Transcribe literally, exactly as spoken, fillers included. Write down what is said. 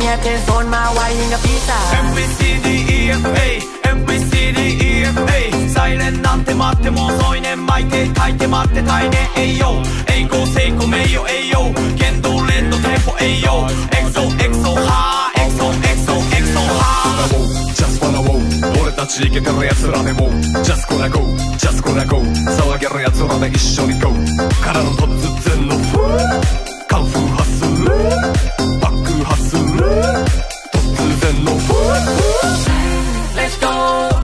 ยเทนโซนมาไวยิงกับปีศาจエムビーシーディー イー エフ エー エムビーシーディー イー エフ エー サイレンなんて待っても遅いね巻いて書いて待ってたいねえいよ栄光成功名誉栄養言動連動テンポ栄養エクソエクソハーエクソエクソエクソハーJust wanna wow 俺たちイケてる奴らでも Just gonna go Just gonna go 騒げる奴らで一緒に Go からの突